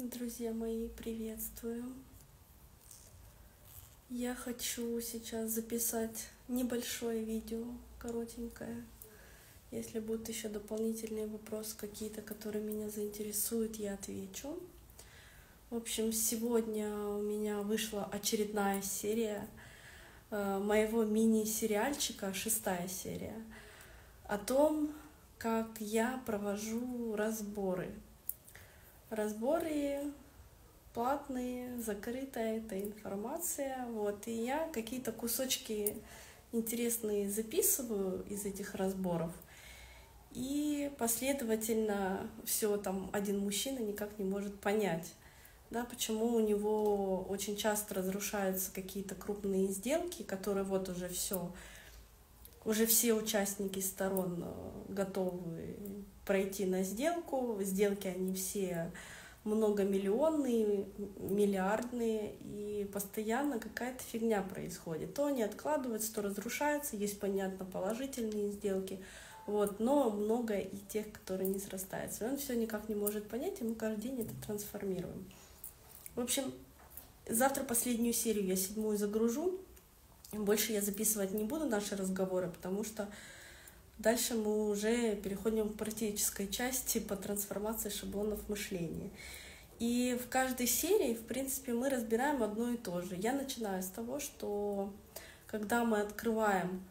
Друзья мои, приветствую! Я хочу сейчас записать небольшое видео, коротенькое. Если будут еще дополнительные вопросы какие-то, которые меня заинтересуют, я отвечу. В общем, сегодня у меня вышла очередная серия моего мини-сериальчика, 6-я серия, о том, как я провожу разборы. Разборы платные, закрытая эта информация. Вот. И я какие-то кусочки интересные записываю из этих разборов. И последовательно все там один мужчина никак не может понять, да, почему у него очень часто разрушаются какие-то крупные сделки, которые вот уже все участники сторон готовы пройти на сделку. Сделки они все многомиллионные, миллиардные, и постоянно какая-то фигня происходит. То они откладываются, то разрушаются, есть, понятно, положительные сделки, вот, но много и тех, которые не срастаются. И он все никак не может понять, и мы каждый день это трансформируем. В общем, завтра последнюю серию, я 7-ю загружу. Больше я записывать не буду наши разговоры, потому что дальше мы уже переходим к практической части по трансформации шаблонов мышления. И в каждой серии, в принципе, мы разбираем одно и то же. Я начинаю с того, что когда мы открываем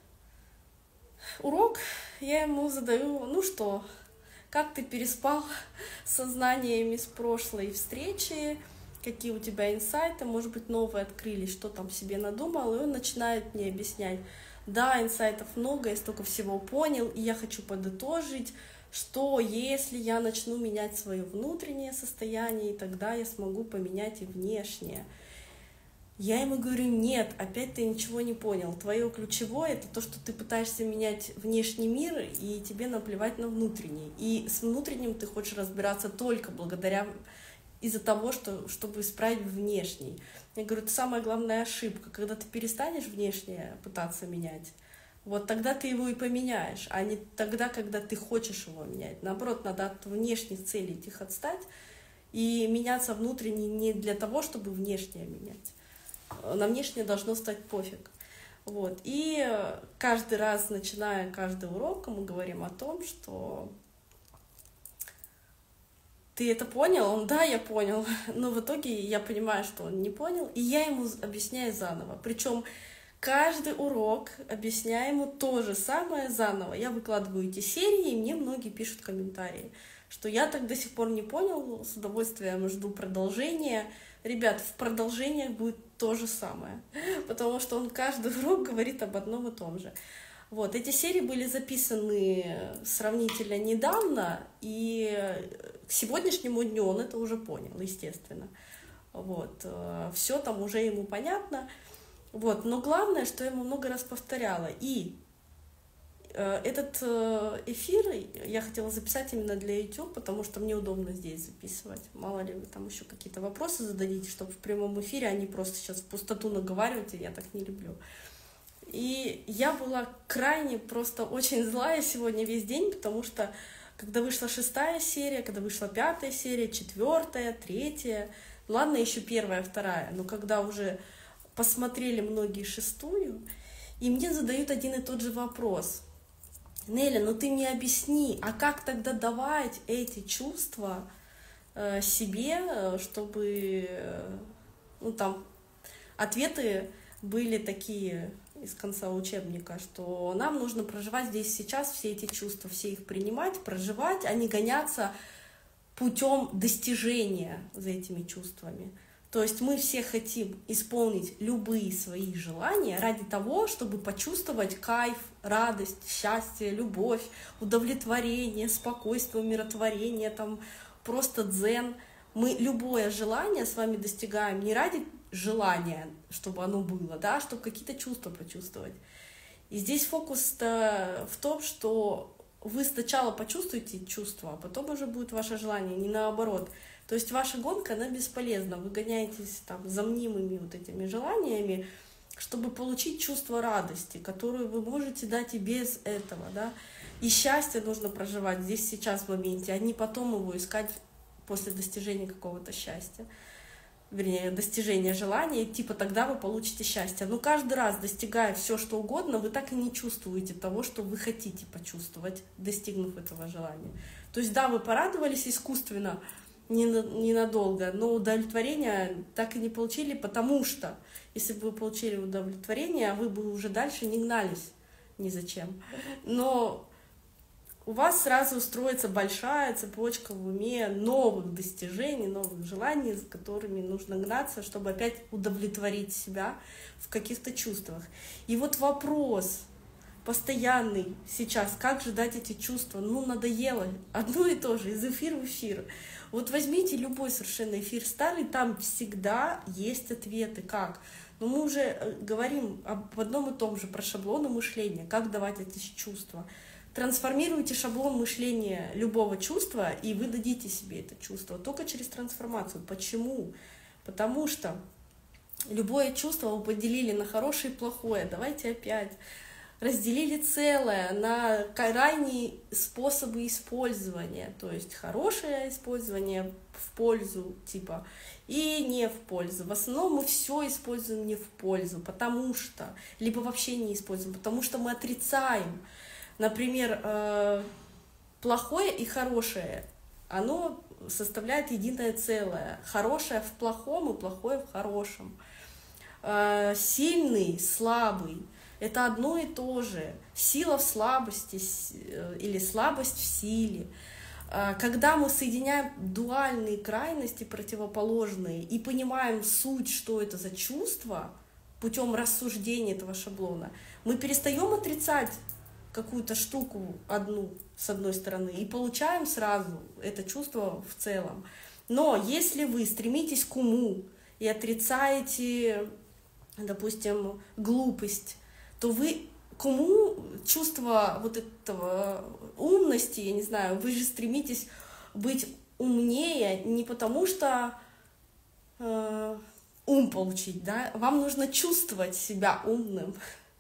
урок, я ему задаю: ну что, как ты переспал с сознаниями с прошлой встречи, какие у тебя инсайты, может быть, новые открылись, что там себе надумал, и он начинает мне объяснять: да, инсайтов много, я столько всего понял, и я хочу подытожить, что если я начну менять свое внутреннее состояние, и тогда я смогу поменять и внешнее. Я ему говорю: нет, опять ты ничего не понял. Твое ключевое — это то, что ты пытаешься менять внешний мир, и тебе наплевать на внутренний. И с внутренним ты хочешь разбираться только благодаря из-за того, чтобы исправить внешний. Я говорю, это самая главная ошибка, когда ты перестанешь внешнее пытаться менять, вот тогда ты его и поменяешь, а не тогда, когда ты хочешь его менять. Наоборот, надо от внешних целей их отстать и меняться внутренне не для того, чтобы внешнее менять. На внешнее должно стать пофиг. Вот. И каждый раз, начиная каждый урок, мы говорим о том, что ты это понял? Он: да, я понял. Но в итоге я понимаю, что он не понял, и я ему объясняю заново. Причем каждый урок объясняю ему то же самое заново. Я выкладываю эти серии, и мне многие пишут комментарии, что я так до сих пор не понял, с удовольствием жду продолжения. Ребят, в продолжениях будет то же самое, потому что он каждый урок говорит об одном и том же. Вот, эти серии были записаны сравнительно недавно, и к сегодняшнему дню он это уже понял, естественно. Вот, все там уже ему понятно. Вот, но главное, что я ему много раз повторяла. И этот эфир я хотела записать именно для YouTube, потому что мне удобно здесь записывать. Мало ли вы там еще какие-то вопросы зададите, чтобы в прямом эфире, а не просто сейчас в пустоту наговаривать, и я так не люблю. И я была крайне просто очень злая сегодня весь день, потому что когда вышла 6-я серия, когда вышла 5-я серия, 4-я, 3-я, ладно, еще 1-я, 2-я, но когда уже посмотрели многие 6-ю, и мне задают один и тот же вопрос: Неля, ну ты мне объясни, а как тогда давать эти чувства себе, чтобы, ну там, ответы были такие из конца учебника, что нам нужно проживать здесь сейчас все эти чувства, все их принимать, проживать, а не гоняться путем достижения за этими чувствами. То есть мы все хотим исполнить любые свои желания ради того, чтобы почувствовать кайф, радость, счастье, любовь, удовлетворение, спокойствие, умиротворение, там просто дзен. Мы любое желание с вами достигаем не ради желания, чтобы оно было, да, чтобы какие-то чувства почувствовать. И здесь фокус-то в том, что вы сначала почувствуете чувства, а потом уже будет ваше желание, не наоборот. То есть ваша гонка, она бесполезна. Вы гоняетесь там за мнимыми вот этими желаниями, чтобы получить чувство радости, которую вы можете дать и без этого, да. И счастье нужно проживать здесь, сейчас, в моменте, а не потом его искать после достижения какого-то счастья, вернее, достижения желания, типа тогда вы получите счастье. Но каждый раз, достигая все что угодно, вы так и не чувствуете того, что вы хотите почувствовать, достигнув этого желания. То есть да, вы порадовались искусственно, ненадолго, но удовлетворение так и не получили, потому что если бы вы получили удовлетворение, вы бы уже дальше не гнались ни зачем. Но у вас сразу строится большая цепочка в уме новых достижений, новых желаний, за которыми нужно гнаться, чтобы опять удовлетворить себя в каких-то чувствах. И вот вопрос постоянный сейчас, как же дать эти чувства? Ну, надоело одно и то же, из эфира в эфир. Вот возьмите любой совершенно эфир старый, там всегда есть ответы, как. Но мы уже говорим об одном и том же, про шаблоны мышления, как давать эти чувства. Трансформируйте шаблон мышления любого чувства, и вы дадите себе это чувство только через трансформацию. Почему? Потому что любое чувство вы поделили на хорошее и плохое. Давайте опять разделили целое на крайние способы использования, то есть хорошее использование в пользу, типа, и не в пользу. В основном мы все используем не в пользу, потому что, либо вообще не используем, потому что мы отрицаем. Например, плохое и хорошее, оно составляет единое целое. Хорошее в плохом и плохое в хорошем. Сильный, слабый — это одно и то же. Сила в слабости или слабость в силе. Когда мы соединяем дуальные крайности, противоположные, и понимаем суть, что это за чувство, путем рассуждения этого шаблона, мы перестаем отрицать какую-то штуку одну с одной стороны и получаем сразу это чувство в целом. Но если вы стремитесь к уму и отрицаете, допустим, глупость, то вы к уму, чувство вот этого умности, я не знаю, вы же стремитесь быть умнее не потому, что ум получить, да, вам нужно чувствовать себя умным.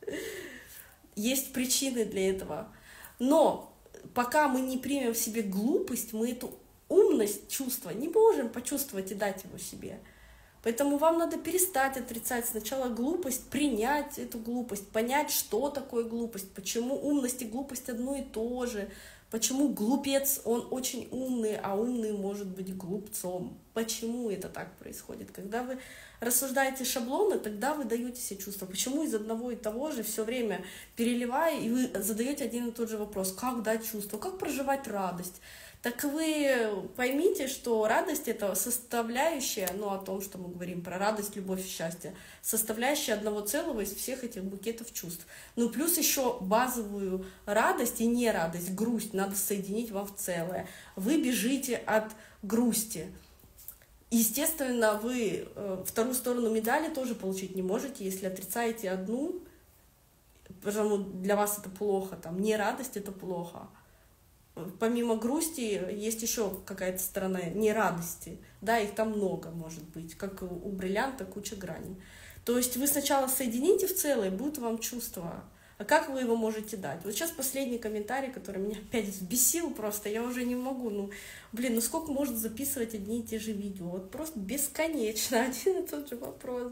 Есть причины для этого. Но пока мы не примем в себе глупость, мы эту умность, чувство не можем почувствовать и дать его себе. Поэтому вам надо перестать отрицать сначала глупость, принять эту глупость, понять, что такое глупость, почему умность и глупость одно и то же, почему глупец, он очень умный, а умный может быть глупцом. Почему это так происходит? Когда вы рассуждаете шаблоны, тогда вы даете себе чувство. Почему из одного и того же все время переливая, и вы задаете один и тот же вопрос, как дать чувство, как проживать радость? Так вы поймите, что радость — это составляющая, ну, о том, что мы говорим про радость, любовь и счастье, составляющая одного целого из всех этих букетов чувств. Ну, плюс еще базовую радость и нерадость, грусть надо соединить вам в целое. Вы бежите от грусти. Естественно, вы вторую сторону медали тоже получить не можете, если отрицаете одну, потому для вас это плохо, там, нерадость — это плохо. Помимо грусти есть еще какая-то сторона нерадости, да, их там много может быть, как у бриллианта куча граней. То есть вы сначала соедините в целое, будет вам чувство, а как вы его можете дать? Вот сейчас последний комментарий, который меня опять взбесил просто, я уже не могу, ну сколько можно записывать одни и те же видео, вот просто бесконечно один и тот же вопрос,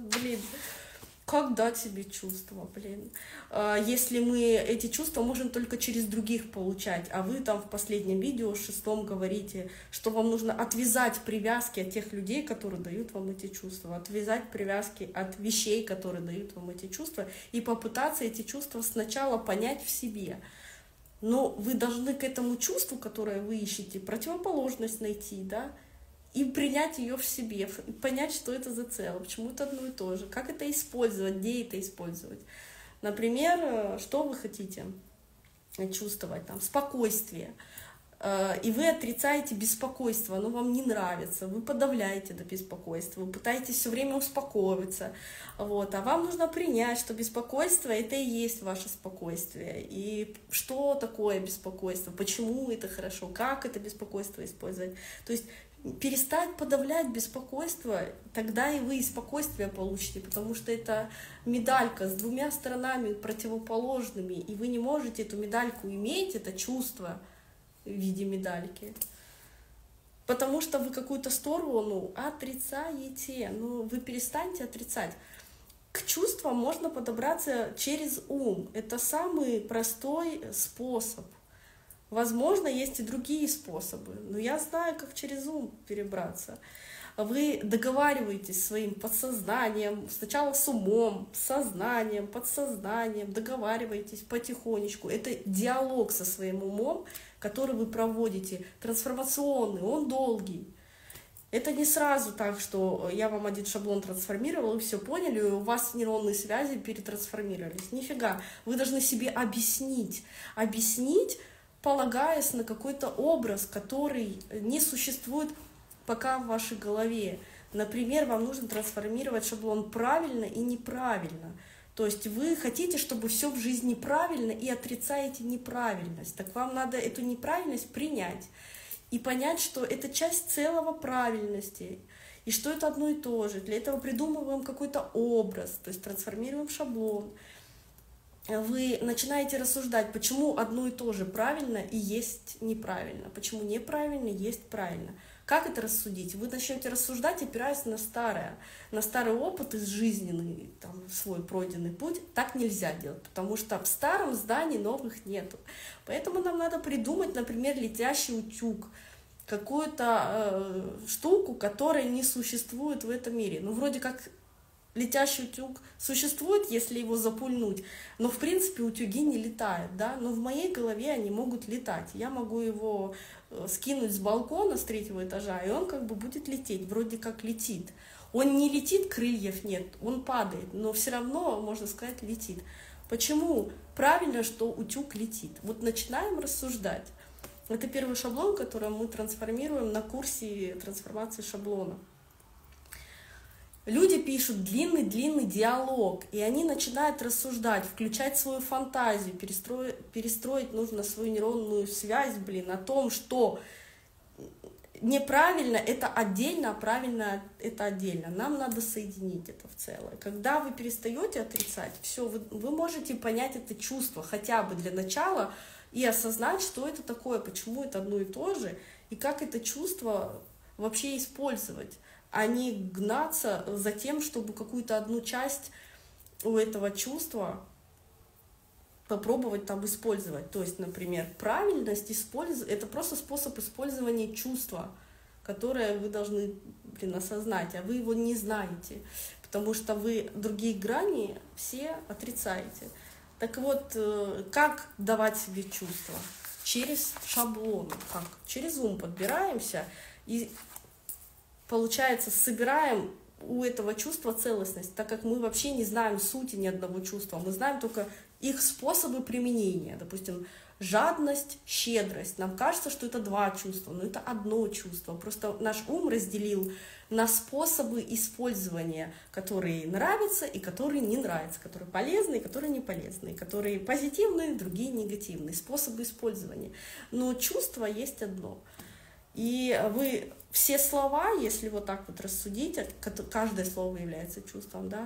как дать себе чувства, если мы эти чувства можем только через других получать, а вы там в последнем видео, 6-м, говорите, что вам нужно отвязать привязки от тех людей, которые дают вам эти чувства, отвязать привязки от вещей, которые дают вам эти чувства, и попытаться эти чувства сначала понять в себе. Но вы должны к этому чувству, которое вы ищете, противоположность найти, да, и принять ее в себе, и понять, что это за целое, почему это одно и то же, как это использовать, где это использовать. Например, что вы хотите чувствовать, там, спокойствие, и вы отрицаете беспокойство, оно вам не нравится, вы подавляете это беспокойство, вы пытаетесь все время успокоиться, вот, а вам нужно принять, что беспокойство — это и есть ваше спокойствие, и что такое беспокойство, почему это хорошо, как это беспокойство использовать, то есть перестать подавлять беспокойство, тогда и вы и спокойствие получите, потому что это медалька с двумя сторонами противоположными, и вы не можете эту медальку иметь, это чувство в виде медальки. потому что вы какую-то сторону отрицаете. Ну, вы перестаньте отрицать. К чувствам можно подобраться через ум. Это самый простой способ. Возможно, есть и другие способы, но я знаю, как через ум перебраться. Вы договариваетесь своим подсознанием, сначала с умом, с сознанием, подсознанием, договариваетесь потихонечку. Это диалог со своим умом, который вы проводите, трансформационный, он долгий. Это не сразу так, что я вам один шаблон трансформировал, и все поняли, и у вас нейронные связи перетрансформировались. Нифига. Вы должны себе объяснить, полагаясь на какой-то образ, который не существует пока в вашей голове. Например, вам нужно трансформировать шаблон правильно и неправильно. То есть вы хотите, чтобы все в жизни правильно, и отрицаете неправильность. Так вам надо эту неправильность принять и понять, что это часть целого правильности, и что это одно и то же. Для этого придумываем какой-то образ, то есть трансформируем шаблон. Вы начинаете рассуждать, почему одно и то же правильно и есть неправильно, почему неправильно есть правильно. Как это рассудить? Вы начнете рассуждать, опираясь на старый опыт из жизненный, там, свой пройденный путь. Так нельзя делать, потому что в старом здании новых нету. Поэтому нам надо придумать, например, летящий утюг, какую-то штуку, которая не существует в этом мире. Ну, вроде как летящий утюг существует, если его запульнуть, но в принципе утюги не летают, да, но в моей голове они могут летать. Я могу его скинуть с балкона с 3-го этажа, и он как бы будет лететь, вроде как летит. Он не летит, крыльев нет, он падает, но все равно, можно сказать, летит. Почему правильно, что утюг летит? Вот начинаем рассуждать. Это первый шаблон, который мы трансформируем на курсе трансформации шаблона. Люди пишут длинный диалог, и они начинают рассуждать, включать свою фантазию, перестроить нужно свою нейронную связь, о том, что неправильно — это отдельно, а правильно — это отдельно. Нам надо соединить это в целое. Когда вы перестаете отрицать, все, вы можете понять это чувство хотя бы для начала и осознать, что это такое, почему это одно и то же, и как это чувство вообще использовать, а не гнаться за тем, чтобы какую-то одну часть у этого чувства попробовать там использовать. То есть, например, правильность это просто способ использования чувства, которое вы должны, осознать, а вы его не знаете, потому что вы другие грани все отрицаете. Так вот, как давать себе чувства? Через шаблоны. Как? Через ум подбираемся и, получается, собираем у этого чувства целостность, так как мы вообще не знаем сути ни одного чувства, мы знаем только их способы применения. Допустим, жадность, щедрость. Нам кажется, что это два чувства, но это одно чувство. Просто наш ум разделил на способы использования, которые нравятся и которые не нравятся, которые полезные и которые не полезные, которые позитивные, другие негативные. Способы использования. Но чувство есть одно. И вы все слова, если вот так вот рассудить, каждое слово является чувством, да,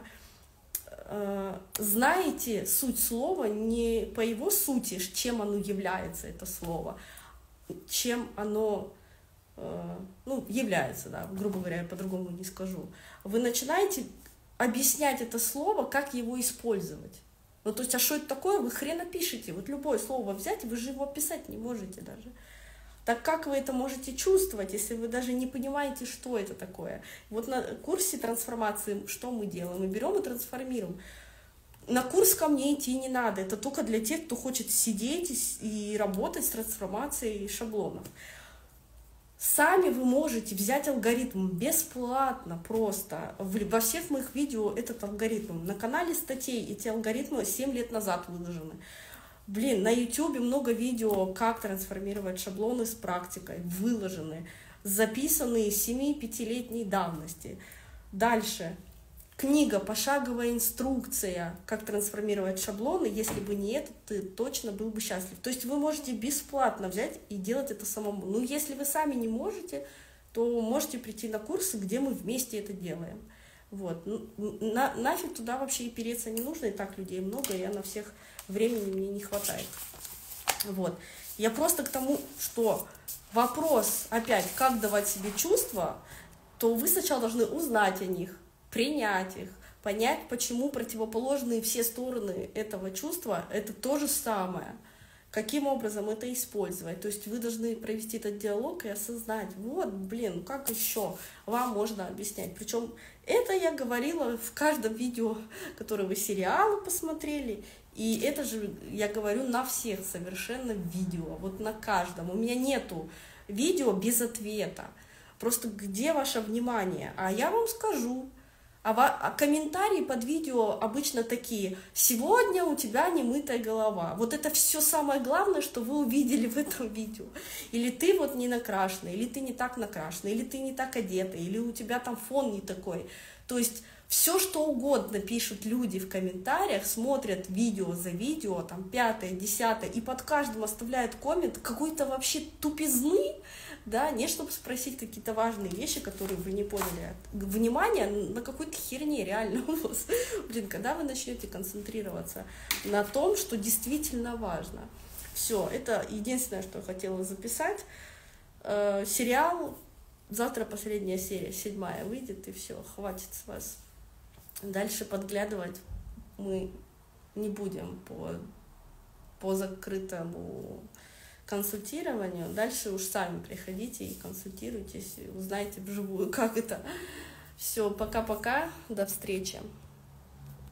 знаете суть слова не по его сути, чем оно является, это слово, чем оно является, да, грубо говоря, я по-другому не скажу. Вы начинаете объяснять это слово, как его использовать. Ну, то есть, а что это такое, вы хрен опишете. Вот любое слово взять, вы же его описать не можете даже. Так как вы это можете чувствовать, если вы даже не понимаете, что это такое? Вот на курсе трансформации что мы делаем? Мы берем и трансформируем. На курс ко мне идти не надо. Это только для тех, кто хочет сидеть и работать с трансформацией шаблонов. Сами вы можете взять алгоритм бесплатно просто. Во всех моих видео этот алгоритм. На канале статей эти алгоритмы 7 лет назад выложены. На YouTube много видео, как трансформировать шаблоны с практикой, выложены, записанные 7-5-летней давности. Дальше. Книга «Пошаговая инструкция. Как трансформировать шаблоны». Если бы не это, ты точно был бы счастлив. То есть вы можете бесплатно взять и делать это самому. Но если вы сами не можете, то можете прийти на курсы, где мы вместе это делаем. Вот. Нафиг туда вообще и переться не нужно, и так людей много, и на всех времени мне не хватает. Вот. Я просто к тому, что вопрос, опять, как давать себе чувства, то вы сначала должны узнать о них, принять их, понять, почему противоположные все стороны этого чувства — это то же самое. Каким образом это использовать? То есть вы должны провести этот диалог и осознать, вот, блин, как еще вам можно объяснять. Причем это я говорила в каждом видео, которое вы сериалы посмотрели, и это же я говорю на всех совершенно видео, вот на каждом. У меня нету видео без ответа. Просто где ваше внимание? А я вам скажу. А комментарии под видео обычно такие: сегодня у тебя немытая голова. Вот это все самое главное, что вы увидели в этом видео. Или ты вот не накрашена, или ты не так накрашена, или ты не так одета, или у тебя там фон не такой. То есть все, что угодно пишут люди в комментариях, смотрят видео за видео, там 5-е, 10-е, и под каждым оставляют коммент какой-то вообще тупизны, да, не чтобы спросить какие-то важные вещи, которые вы не поняли. Внимание на какой-то херне реально у вас. Блин, когда вы начнете концентрироваться на том, что действительно важно. Все, это единственное, что я хотела записать. Сериал, завтра последняя серия, 7-я выйдет, и все, хватит с вас. Дальше подглядывать мы не будем по закрытому консультированию. Дальше уж сами приходите и консультируйтесь, и узнаете вживую, как это. Все, пока-пока, до встречи.